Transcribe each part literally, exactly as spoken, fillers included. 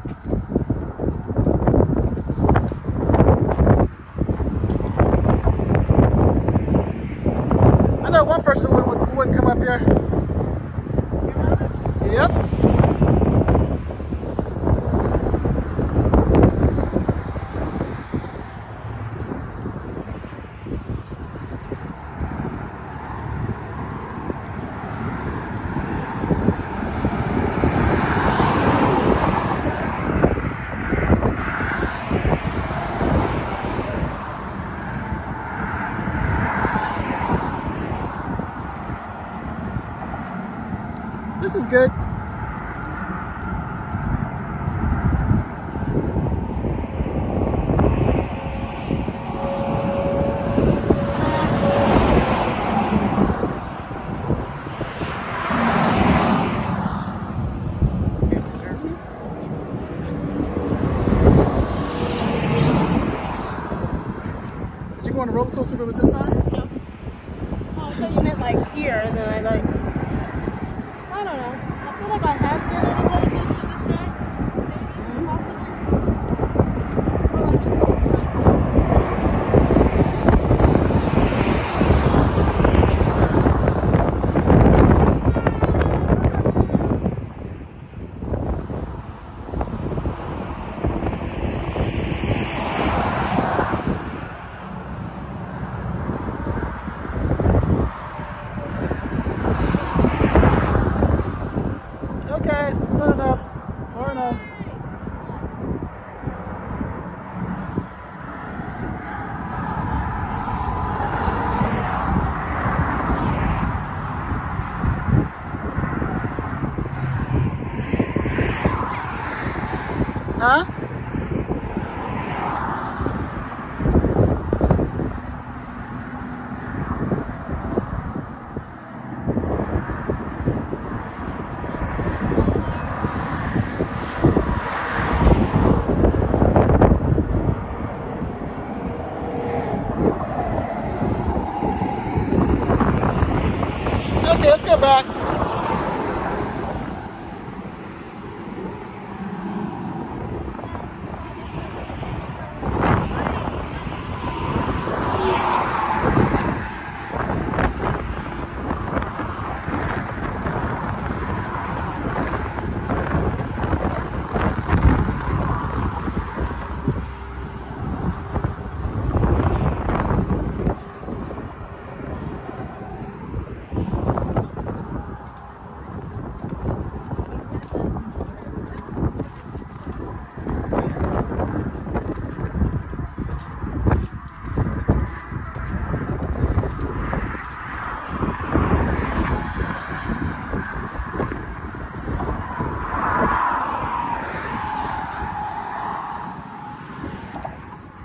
I know one person who wouldn't, who wouldn't come up here. Yep. This is good. Did you go on a roller coaster that was this high? No. Oh, I thought you meant like here, and then I like. I don't know. I feel like I have been on a roller coaster this night. Maybe, possibly. Or like, okay, good enough. Far enough. Huh? Okay, let's go back.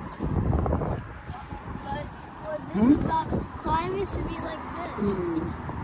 This is not climate should be like this. Mm.